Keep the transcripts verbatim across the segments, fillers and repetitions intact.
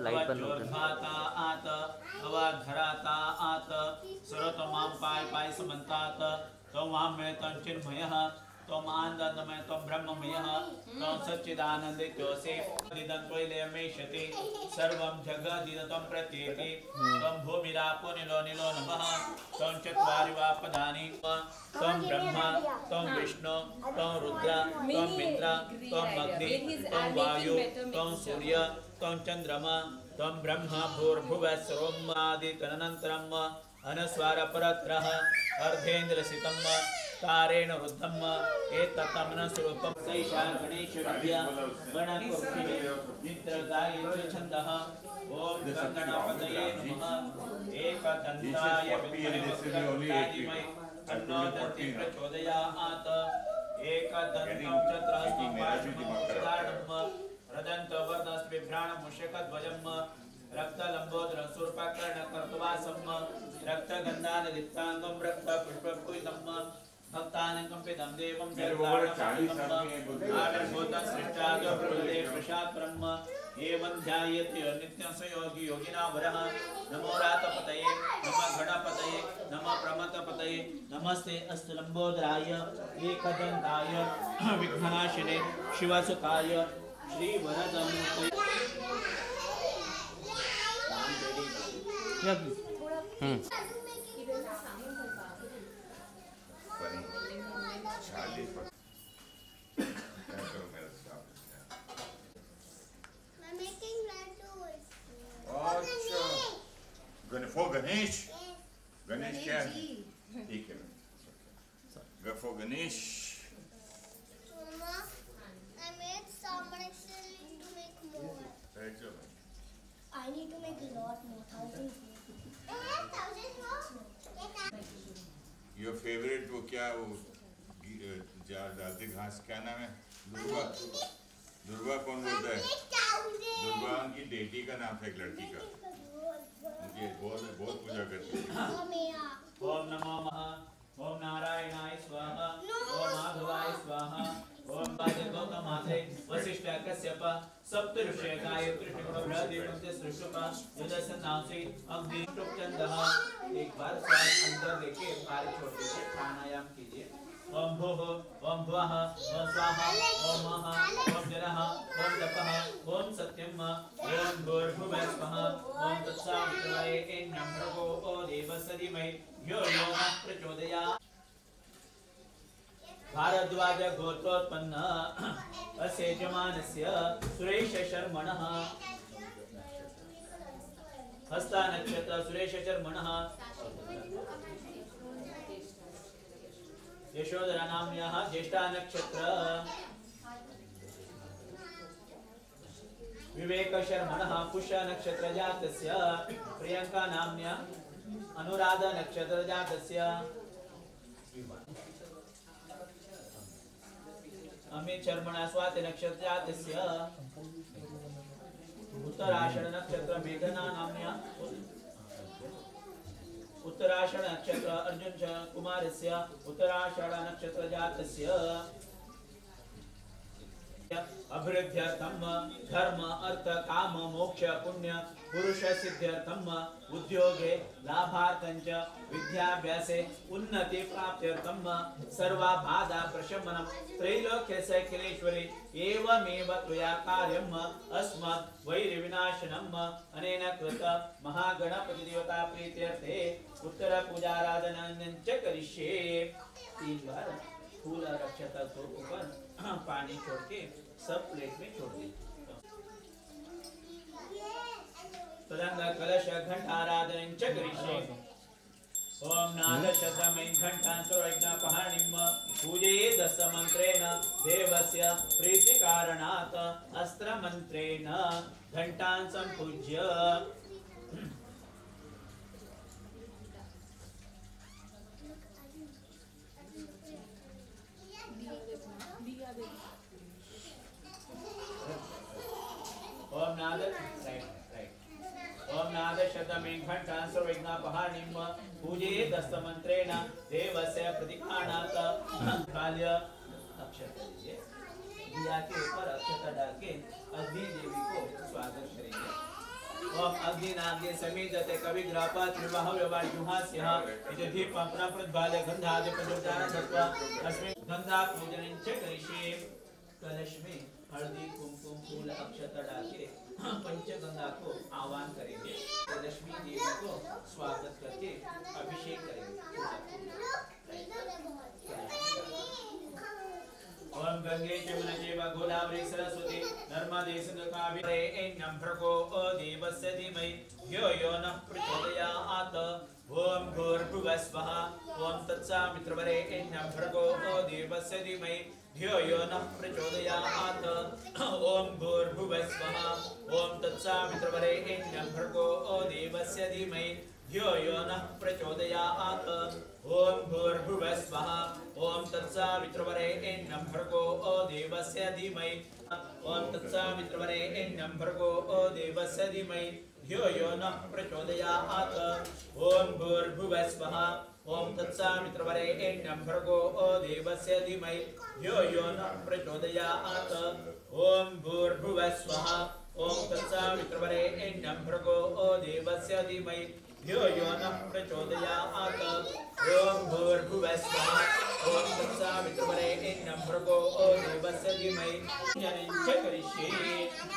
Light बंद होकर अवधराता आत अवधराता आत सर्वतमां पाय पाय समन्तात त्वं वाङ्मय त्वं चिन्मयः त्वं आनन्दमय त्वं ब्रह्ममयः त्वं सच्चिदानन्दितोऽसि दिदं त्वयिलयमेष्यति सर्वं जगदिदं त्वं प्रत्येति त्वं भूमिरापो निलो निलो नभः त्वं चत्वारि वा पदानि त्वं ब्रह्मा त्वं विष्णु त्वं रुद्र त्वं मित्र त्वं अग्नि त्वं वायु त्वं सूर्य त्वं चन्द्रमा त्वं ब्रह्मा भूर्भुवः सर्वमादितदनन्तरम् अनुस्वार परत्रः अर्धेन्द्रसितं तारेण रुद्धम् एतत्तमनस्वरूपं सैषा गणेशविद्या गणकोटिः नित्यगायत्री छन्दः ॐ गणपतये नमः एकदन्ताय विद्महे तन्नो दन्ति प्रचोदयात् एकदन्तं चतुर्हस्तं रदन्तवर्णस्बिभ्राणमुषकध्वजम् रक्तलम्बोदरं शूर्पकर्णकर्तवासं रक्तगन्धानलिप्ताङ्गं रक्तपुष्पपूजितं भक्तानकम्पितं देवं जगदानन्दं सृष्टादो प्रभुते प्रसाद ब्रह्म एवं ध्यायति नित्यं स योगी योगिना वरः नमो रातपतये नमः गणपतये नमः प्रमथपतये नमस्ते अस्तलम्बोदराय एकदन्ताय विघ्ननाशिने शिवसुताय श्रीवरदमूर्तये हम्म For Ganesh? Ganesh क्या है? ठीक है. For Ganesh. Mama, I made some actually to make more. I need to make a lot more. Thousand more. Thousand more? Your favorite वो क्या वो जार डालते घास क्या नाम है? दुर्वा. दुर्वा कौन बोलता है? दुर्वा उनकी बेटी का नाम था एक लड़की का. उनकी बहुत बहुत पूजा करती है. ओम नमो महा ओम नारायणाय स्वाहा ओम माधवाय स्वाहा ओम पादगौतमात्रे वसिष्ठ कश्यप सप्त ऋषय गायत्री बृहदेवस्य सृष्टुप यदसनासि अग्नि टुक्चंदः. एक बार स्वाद अंदर लेके बाहर छोड़ दीजिए. प्राणायाम कीजिए. ओम भूः ओम भुवः ओम स्वाहा ओम महः ओम जलः ओम तपः ओम सत्यम ओम भूर्भुवः स्वः ओम तत्सवितुर्वरेण्यं भर्गो देवस्य धीमहि यो यो न प्रचोदयात्. भारद्वाज गोत्रोत्पन्न अस्य यजमानस्य सुरेश शर्मणः हस्ता नक्षत्र सुरेश शर्मणः यशोधरा नाम्न्यः ज्येष्ठा नक्षत्र विवेक शर्मणः पुष्य नक्षत्र जातस्य प्रियंका नाम्न्या अनुराधा नक्षत्र जातस्य अमित शर्मणः स्वाति नक्षत्र जातस्य उत्तराषाढ़ नक्षत्र मेघना नाम्न्या उत्तराषाढ़ नक्षत्र अर्जुन कुमारस्य उत्तराषाढ़ नक्षत्र जातस्य अभिवृद्ध्यर्थम धर्म अर्थ काम मोक्ष पुण्य पुरुष सिद्ध्यर्थम उद्योगे लाभार्थं च विद्याभ्यासे उन्नति प्राप्त्यर्थम सर्वा बाधा प्रशमनं त्रैलोक्यस्य अखिलेश्वरी एवमेव त्वया कार्यम् अस्मद् वैरिविनाशनम् अनेन कृत महागणपति देवता प्रीत्यर्थे उत्तर पूजाराधनां च करिष्ये. तीन बार फूल अक्षता को ऊपर पानी छोड़ के सब प्लेट में छोड़ दी. तदंग कलश घंटाराधनं च करिष्ये. ओम नाद शतमै घंटां सर्वयज्ञपहाणिं पूजयेत् दश मंत्रेण देवस्य प्रीतिकारणात् अस्त्र मंत्रेण घंटां संपूज्य. ओम नाद राइट राइट ओम नाद शतमै घंटां सर्वयज्ञपहाणिं पूजयेत् दश मंत्रेण देवस्य प्रतिकारणात् काल्य अक्षत लीजिए. दिया के ऊपर अक्षता डाल के अग्नि देवी को स्वागत करेंगे. ओम अग्निनाग्नि समीदते कविग्रापात् विवाह व्यवाजुहास्यः इति दीपं प्रप्रद्भाले गन्धादि प्रज्वलनं दत्वा अस्मिन् गंगा पूजनं च करिष्ये। कलश में हल्दी कुमकुम फूल अक्षत डालके पंचगंगा को आह्वान करेंगे। लक्ष्मी देवी को स्वागत करके अभिषेक करेंगे। ओम गंगे यमुना चैव गोदावरी सरस्वती नर्मदे सिंधु कावेरी एण्यं भर्गो देवस्य धीमहि धियो यो नः प्रचोदयात्। ओम भूर्भुवः स्वः ओम तत्सवितुर्वरेण्यं भर्गो देवस्य धीमहि धियो यो नः प्रचोदयात्। ओम भूर्भुवः स्वः ओम तत्सवितुर्वरेण्यं भर्गो देवस्य धीमहि धियो यो नः प्रचोदयात्। ओम भूर्भुवः स्वः ओम तत्सवितुर्वरेण्यं भर्गो देवस्य धीमहि ओम तत्सवितुर्वरेण्यं भर्गो देवस्य धीमहि धियो यो नः प्रचोदयात्। ओम भूर्भुवः स्वः ओम तत्सवितुर्वरेण्यं भर्गो देवस्य धीमहि धियो यो नः प्रचोदयात्। ओम भूर्भुवः स्वः ओम तत्सवितुर्वरेण्यं भर्गो देवस्य धीमहि धियो यो नः प्रचोदयात्। ओम भूर्भुवः स्वः ओम तत्सवितुर्वरेण्यं भर्गो देवस्य धीमहि ज्ञानं च करिष्ये।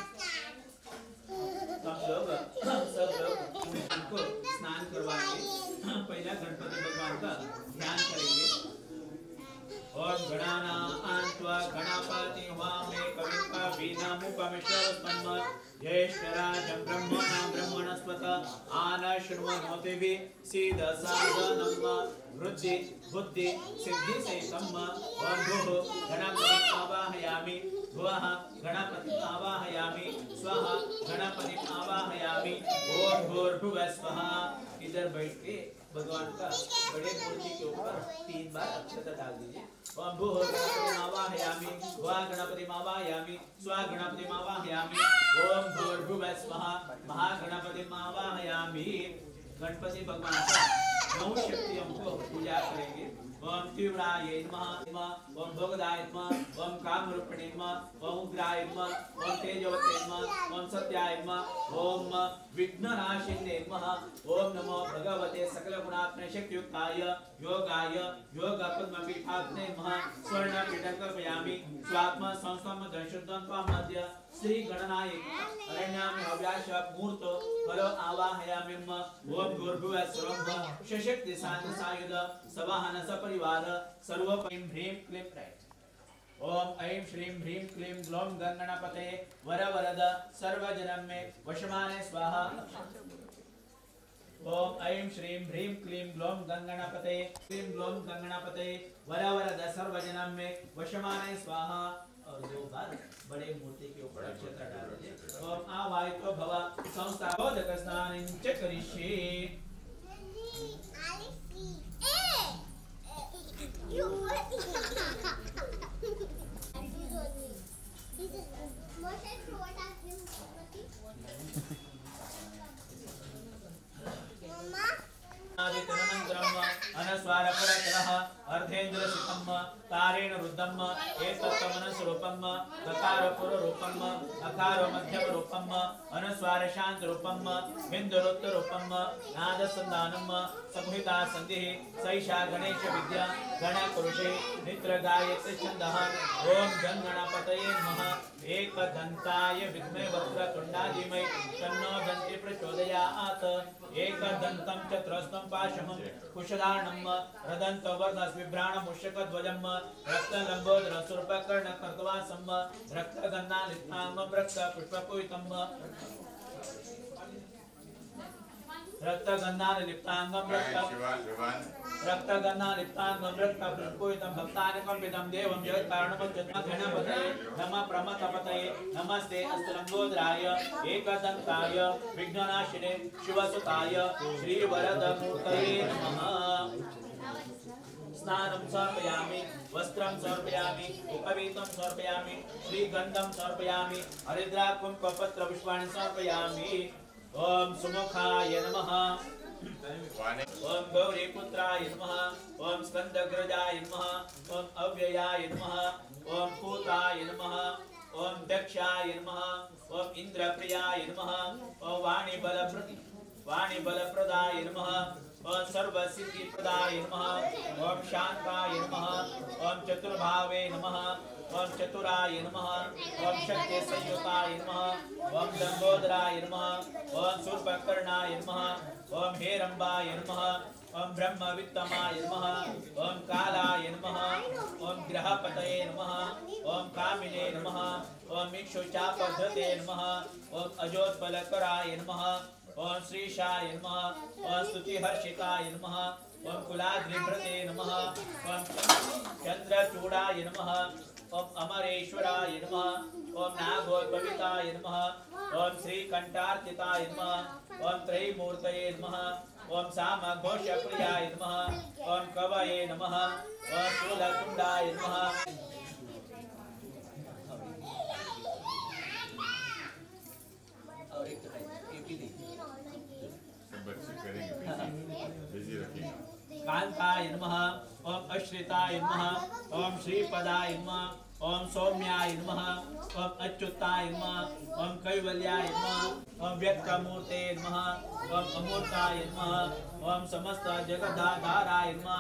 सब लोग सब लोग उनको स्नान करवाएंगे। पहला गणपति भगवान का ध्यान करेंगे। ओम गणानां त्वा गणपति वामे कविं कवीनामुपमिश्रवस्तम ज्येष्ठराजं ब्रह्मणा ब्रह्मणस्पत आनशृण्वन्नोतिभि सीदसादनं वृद्धि बुद्धि सिद्धि सहितम्। ओम भूः गणपतिम् आवाहयामि भुवः गणपतिम् आवाहयामि स्वः गणपतिम् आवाहयामि। ओम भूर्भुवः स्वः। इधर बैठ के भगवान का बड़े मूर्ति के ऊपर तीन बार अक्षत डाल दीजिए। ओम भूः गणपतिम् आवाहयामि भुवः गणपतिम् आवाहयामि स्वः गणपतिम् आवाहयामि। ओम भूर्भुवः स्वः महागणपतिम् आवाहयामि। गणपति भगवान का नौ शक्तियों को पूजा करेंगे। ओम तीव्राय नमः ओम भोगदाय नमः ओम कामरूपिणे नमः ओम उग्राय नमः ओम तेजोवते नमः ओम सत्याय नमः ओम विघ्ननाशिने नमः ओम नमो भगवते सकलगुणात्मने शक्तियुक्ताय योगाय योगपद्मपीठाग्ने नमः। स्वर्णपीठं कल्पयामि स्वात्मा संस्थं दशुद्धं त्वामद्य श्री गणनाय अरण्यामि हव्याश मूर्तो फलो आवाहयामि। ओम भूर्भुवः स्वः सशक्ति शांत सायुध सवाहन सपरिवार सर्व ऐं ह्रीं क्लीं राइट। ओम ऐं श्रीं ह्रीं क्लीं ग्लौं गणपतये वर वरद सर्वजनं मे वशमाने स्वाहा। ओम ऐं श्रीं ह्रीं क्लीं ग्लौं गणपतये क्लीं ग्लौं गणपतये वर वरद सर्वजनं मे वशमाने स्वाहा। और दो बार बड़े मूर्ति के ऊपर अक्षत डाल दीजिए। ओम आवाहितो भव संस्थापक स्नानं च करिष्ये। अनस्वार परतरः अर्धेन्द्रसिकम् तारेण रुद्धम् एतत्तमनस्वरूपम् ककार पुररूपम् अकार मध्यमरूपम् अनुस्वार शान्तरूपम् बिन्दुरुत्तरूपम् नादसन्धानम् संहिता सन्धिः सैषा गणेश विद्या गणपुरुषे नित्र गायत्री छन्दः। ओम गं गणपतये नमः एकदन्ताय विद्महे वक्रतुण्डाय धीमहि तन्नो दन्ति प्रचोदयात्। एकदन्तं चतुरस्रं पाशमं कुशधारणं रदन्तो वर्धस्विभ्राणमुष्यकध्वजं रक्तलम्बोदरसुरपकर्णकर्तवासं रक्तगन्धालिप्ताङ्गं रक्तपुष्पपूरितं रक्तगन्धालिप्ताङ्गं रक्त रक्तगन्धालिप्ताङ्गं रक्तपुष्पपूरितं भक्तानि कल्पितं देवं जगत्कारणमच्युतं गणपतये नमः प्रमथपतये नमस्ते अस्तलम्बोदराय एकदन्ताय विघ्ननाशिने शिवसुताय श्रीवरदमूर्तये नमः। स्नानं समर्पयामि वस्त्रं समर्पयामि उपवीतं समर्पयामि श्रीगन्धं समर्पयामि हरिद्रा कुङ्कुमपत्र पुष्पाणि समर्पयामि। ओम सुमुखाय नमः ओम गौरीपुत्राय नमः ओम स्कन्दग्रजाय नमः ओम अव्ययाय नमः ओम पूताय नमः ओम दक्षाय नमः ओम इंद्रप्रियाय नमः ओम वाणी बलप्रति वाणी बलप्रदाय नमः ओम सर्वसिद्धिप्रदाय नमः ओम शांताय नमः ओम चतुर्भावे नमः ओम चतुराय नमः ओम शक्ति संयुताय नमः ओम लंबोदराय नमः ओम शूर्पकर्णाय नमः ओम हेरंबाय नमः ओम ब्रह्मवित्तमाय नमः ओम कालाय नमः ओम ग्रहपतये नमः ओम कामिने नमः ओम इक्षुचापद्धते नमः ओम अजोत्पलकराय नमः ओम श्रीशाय नमः ओम स्तुतिहर्षिताय नमः ओम कुलाद्रिभृते नमः ओम चंद्रचूडाय नमः ओम अमरेश्वराय नमः ओम नागोद्भविताय नमः ओम श्रीकंठार्चिताय नमः ओम त्रयीमूर्तये नमः ओम सामघोषप्रियाय नमः ओम कवये नमः ओम शूलकुंडाय नमः और एक तो है ये भी देखिए सब बच्चे करेंगे, बिजी रखिएगा। कांताय नमः ओम अश्रिताय नमः ओम श्रीपदाय नमः ओम सौम्याय नमः ओम अच्युताय नमः ओम कैवल्याय नमः ओम व्यक्तमूर्ते नमः ओम अमूर्ताय नमः ओम समस्त जगदाधाराय नमः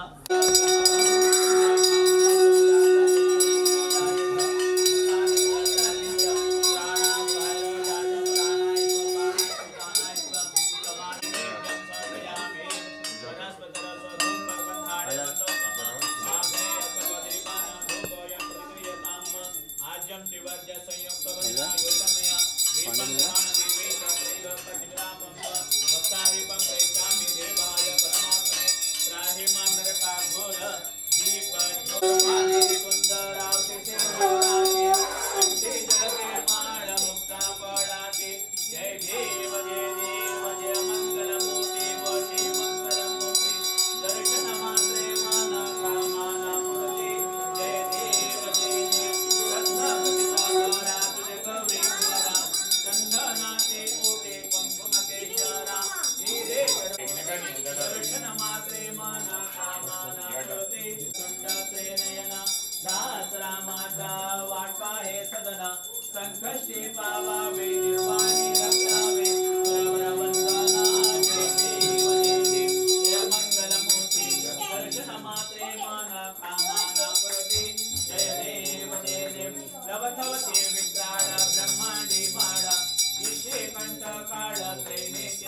संकष्टे पावावे निर्वाणे रक्षावे सर्ववंदना जय देव जय देव जय मंगलमूर्ति दर्शन मात्रे मन कामना पुरते जय देव जय देव नवथवते विक्राळ ब्रह्मांडे माडा ईशे कंठ काळ त्रेने के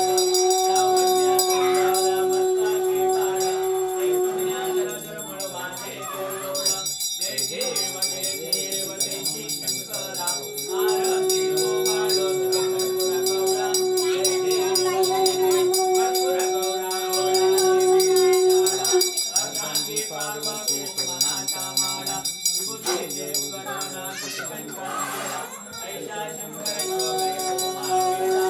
लावण्य काळ मस्ताके काळ ऐश्वर्या जर जर मळवाने जोड जय देव जय देव जय श्री शंकरा आरती हो वाडो कर्पूर गौरा जय देव जय देव कर्पूर गौरा गौरा देवी विचारा अर्धांगी पार्वती मनाचा माडा विभूती देव गणना शंकरा ऐशा शंकर शोभे कुमार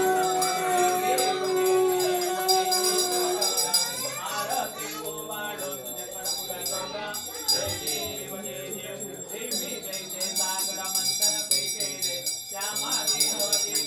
जय देव जय देव जय श्री शंकरा आरती हो वाडो कर्पूर गौरा जय देव जय देव देवी जय जय सागर मंथन पैके रे श्यामा देवती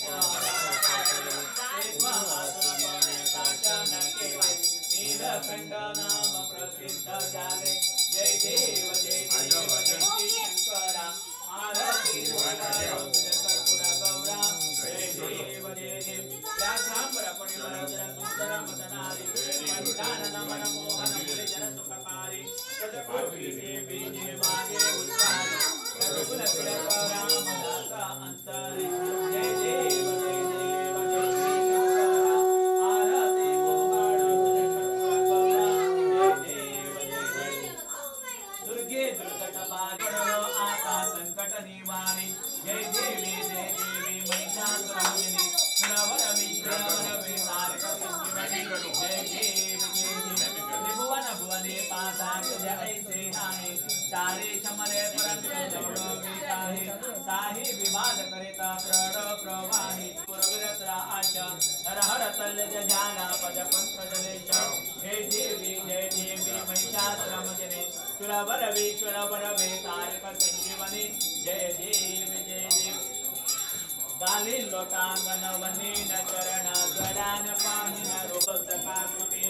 नीलकंठ नाम प्रसिद्ध जागे जय देव जय देव जय श्री शंकरा आरती कर्पूर गौरा जय देव जय देव व्याघ्रांबर परिमलधर सुंदर मदनारी पंचानन मन मोहन मुरलीधर सुखकारी सदकोटि देवी जय मागे उच्चारी रघुकुल तिलक रामदास अंतरी जय देव जय देव जय श्री शंकरा आरती हो वाडो कर्पूर गौरा जय देव जय देव दुर्गे दुर्गट भागरो आता संकट निवारी जय देवी जय देवी महिषासुरमर्दिनी सुरवर विश्रवर वेतारक संजीवनी जय देव जय देव त्रिभुवन भुवने पासाक जय से नाहि चारे शमरे परंतु दौड़ो बेताहि साहि विवाद करिता प्रण प्रवाहि पुरविरत्रा आश हर हर तल जाना पद पंकज देश जय देवी जय देवी महिषासुरमर्दिनी सुरवर विश्रवर वेतारक संजीवनी जय देव जय देव गाली लोटांगन वनीन चरण गडान पाहिन रूप सकात्मकेव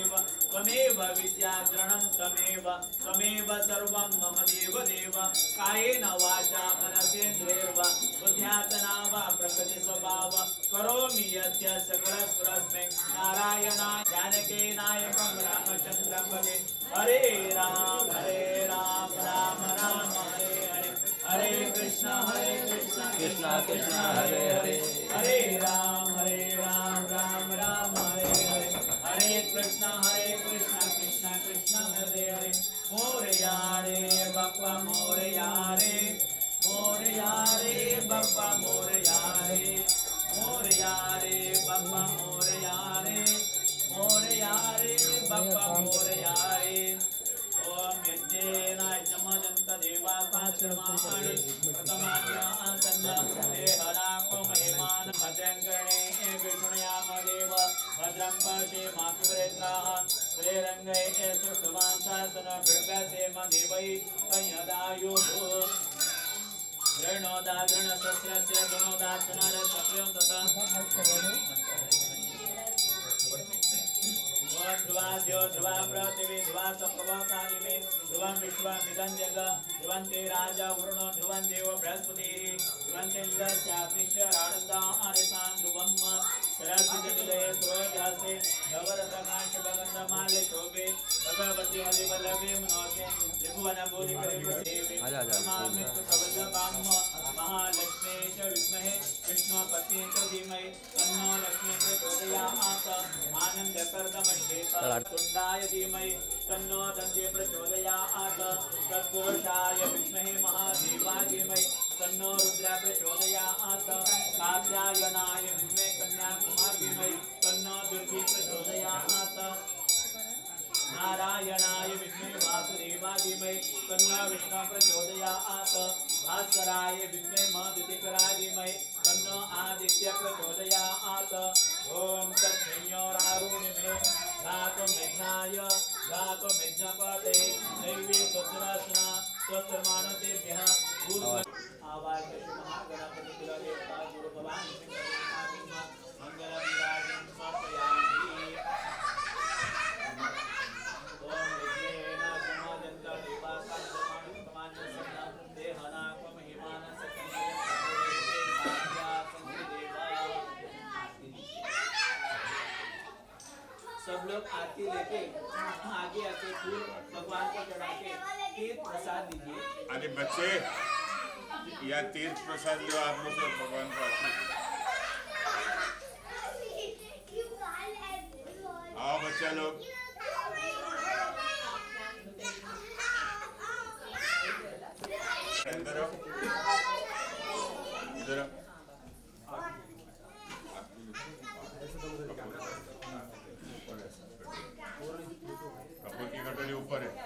त्वमेव विद्याग्रणं त्वमेव त्वमेव सर्वं मम देव देव कायेन वाचा मनसेन्द्रियैर्वा बुद्ध्यात्मना वा प्रकृति स्वभाव करोमि यद्य सकलस्वरस्मै नारायणाय जानकीनायकं रामचन्द्रं भजे हरे राम हरे राम राम राम हरे हरे हरे कृष्ण हरे कृष्ण कृष्ण कृष्ण हरे हरे हरे राम हरे राम राम राम हरे हरे हरे कृष्ण हरे कृष्ण कृष्ण कृष्ण हरे हरे मोरया रे बप्पा मोरया रे मोरया रे बप्पा मोरया रे मोरया रे बप्पा मोरया रे मोरया रे बप्पा मोरया रे ओम यज्ञेन यजमजन्त देवाकाश्रमाणि प्रथमान्यासन्न देहनाको महिमान भद्रं कर्णे विष्णुयाम देव भद्रं पश्येमाक्षुरेन्द्राः श्रीरङ्गे सुष्ठुवान् शासन भृगसेम देवै संयदायुः ऋणोदादृणशस्त्रस्य गुणोदात्मनः सत्यं ध्रुवाद्यो ध्रुवा पृथिवी ध्रुवा सप्तवसा इमे ध्रुवं विश्वमिदं जग ध्रुवन्ते राजा वरुणो ध्रुवं देवो बृहस्पतिः ध्रुवन्ते इन्द्रस्याग्निश्च राडन्तारितां ध्रुवं सरस्वतीनिलये सुरोजहस्ते धवरतकाशभगन्धमाल्ये शोभे भगवती हरिवल्लभे मनोजे त्रिभुवनभूरिकरिवसेवे नमामित्युकवल्लभां महालक्ष्मी च विद्महे विष्णुपत्नी च धीमहि तन्नो लक्ष्मी प्रचोदयात् आनन्दकर्दमश्वेत तुण्डाय धीमहि तन्नो दन्ते प्रचोदयात् तत्पुरुषाय विद्महे महादेवाय धीमहि तन्नो रुद्र प्रचोदयात् कात्यायनाय विद्महे कन्याकुमारी धीमहि तन्नो दुर्गी प्रचोदयात् नारायणाय विद्महे वासुदेवाय धीमहि तन्नो विष्णु प्रचोदयात् भास्कराय विद्महे मधुतिकराय धीमहि तन्नो आदित्य प्रचोदयात् ओम तत्संयोरारुणिमे धातुमेघ्नाय धातुमेघ्नपते दैवी स्वस्त्रस्ना स्वस्त्रमानसेभ्यः पूर्व आवाह्य महागणपति कुलदेवता गुरु भवानी मंगलम राजं समर्पयामि ओम विघ्नेन समाजन्त देवाकाशमानसमान्यसन्ना देहनाकं हिमान सकलये सब लोग आरती लेके आगे आके फूल भगवान को चढ़ा के तीर्थ प्रसाद दीजिए। अरे बच्चे या तीर्थ प्रसाद लो आप लोग सब भगवान को आरती। आओ बच्चा लोग अंदर आओ इधर आओ कपूर की कटोरी ऊपर है।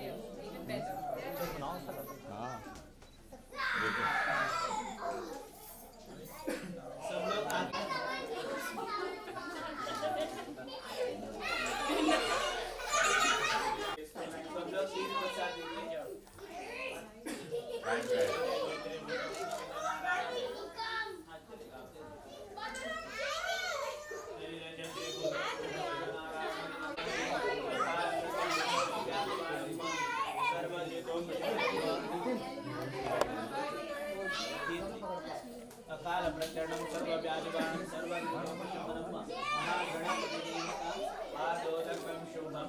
हाँ देखो सब लोग आते सब लोग तीर्थ प्रसाद दीजिए। अकाल प्रकरणं सर्वव्याधिवाणं सर्वविघ्नोपशमनं महागणपतिदेवता आदोदकं शुभं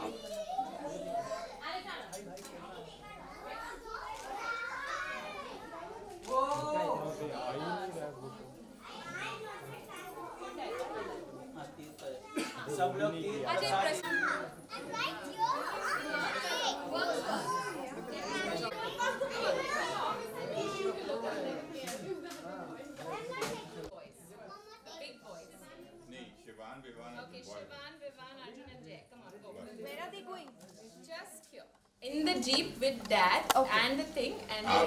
सब लोग तीर्थ प्रसाद Where are they going? Just here. In the jeep with dad okay. and the thing and आप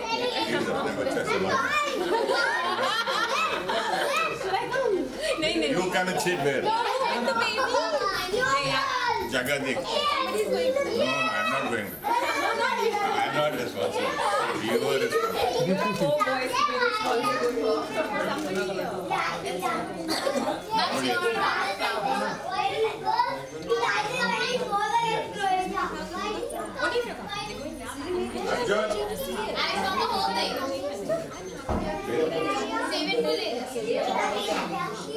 नहीं नहीं You can cheat where? No, with the baby. Jagadik. Somebody's going to No, no, I'm not going. I'm not responsible. You are responsible. Four boys to be responsible for. Somebody here. That's your Arjun And from the whole thing. Save it till later.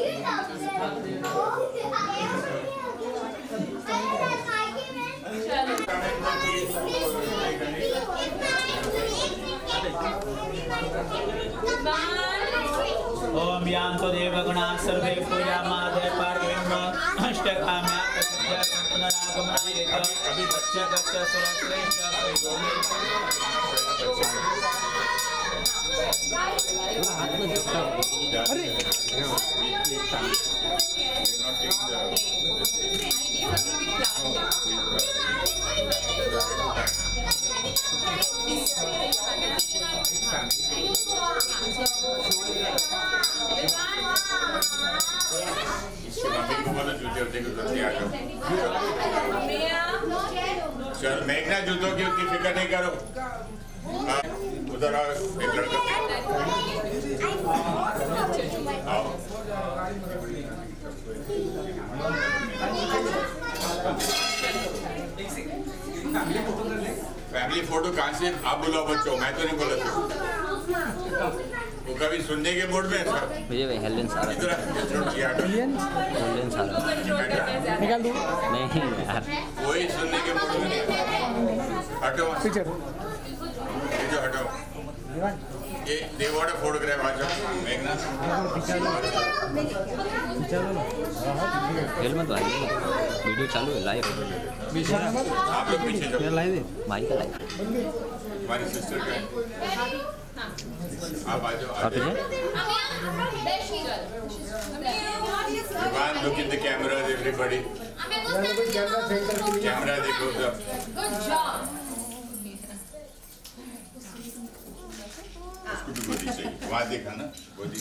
ओम यान्तो देवगुणाः सर्वे पूजामादे पार्वतीम् अष्टकाम्या प्रसिद्ध्या पुनरागमनाय अभि बच्चा बच्चा सुरश्रेष्ठ चल मेघना जूतों की उतनी फिक्र नहीं करो। उधर आओ एक लड़का आओ। फैमिली फोटो कहाँ से आप बुलाओ बच्चों, मैं तो नहीं बोला था। वो कभी सुनने के मूड में था। मुझे भाई हेलेन सारा इधर हेलेन हेलेन सारा निकाल दूँ नहीं यार वही सुनने के मूड में नहीं। हटो पिक्चर ये जो हटो ये दे वांट अ फोटोग्राफ आ जाओ मेघना खेल मत भाई वीडियो चालू है लाइव आप लोग पीछे जाओ भाई का लाइव हमारी सिस्टर का है। आप आ जाओ आ और जाओ There she girl. Ivan, look in the cameras, everybody. Camera देखो सब। Good job. उसको भी गोदी चाहिए। वहाँ देखा ना गोदी।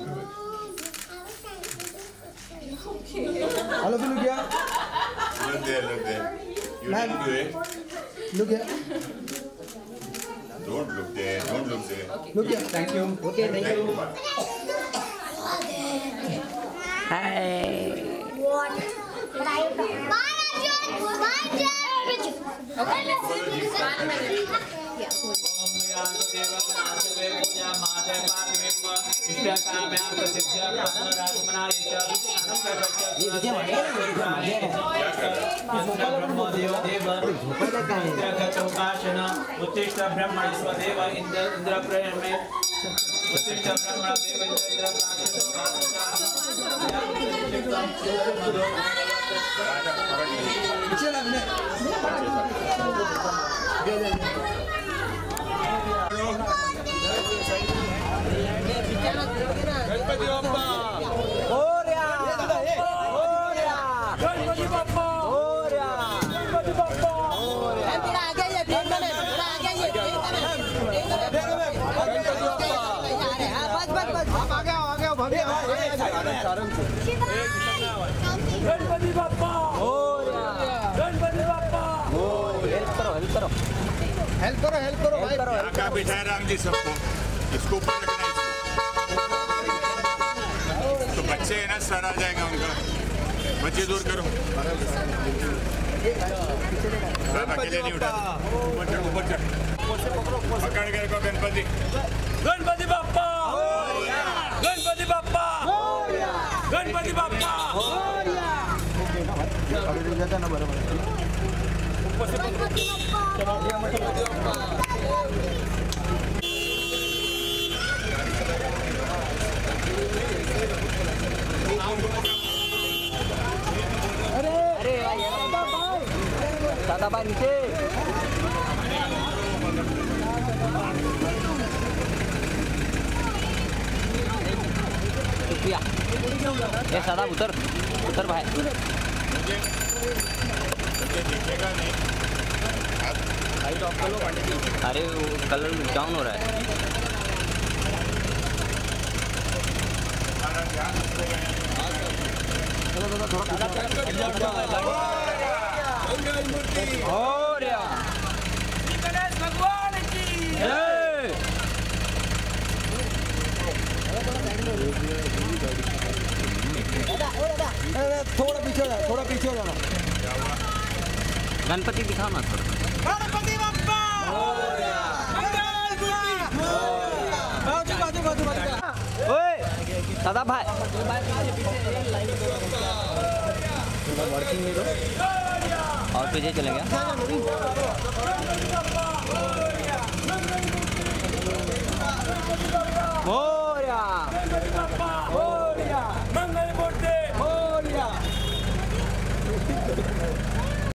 हेलो भी लुक गया Look there, look there. You didn't do it. Look गया Don't look there. Don't look there. Look गया thank you okay thank you Okay, let's see. One minute. ओम यान्तो देवगुणाः सर्वे पूजामादे पार्वतीम् अष्टकाम्या प्रसिद्ध्या पुनरागमनाय ब्रह्मो देव देव इंद्रगतोकाशन उत्तिष्ठ ब्रह्मण स्वदेव इंद्र इंद्र प्रेमे उत्तिष्ठ ब्रह्मण देव इंद्र इंद्र गणपति बप्पा ओर्या ओर्या गणपति बप्पा ओर्या गणपति बप्पा ओर्या थोड़ा आगे ये देखना है थोड़ा आगे ये देखना है गणपति बप्पा हां बस बस बस आप आगे आओ आगे आओ भाभी गणपति बप्पा ओर्या गणपति बप्पा ओर्या हेल्प करो हेल्प करो हेल्प करो हेल्प करो भाई आका बिठाए राम जी सबको, इसको ऊपर रखना है इसको। तो बच्चे है ना सर आ जाएगा उनका, बच्चे दूर करो। आप अकेले नहीं उठा, ऊपर चढ़ ऊपर चढ़, पकड़ के रखो गणपति। गणपति बप्पा गणपति बप्पा गणपति बप्पा अरे अरे दादा भाई नीचे शुक्रिया ये सादा उतर उतर भाई दिखेगा नहीं। अरे वो कलर डाउन हो रहा है गणेश भगवान की जय। थोड़ा पीछे हो जाना थोड़ा पीछे हो जाना गणपति दिखाओ ना थोड़ा गणपति बप्पा मोरया, मंगल मूर्ति मोरया। बाजू बाजू बाजू बाजू। ओए दादा भाई वर्किंग में तो और पीछे चलेंगे मोरया मोरया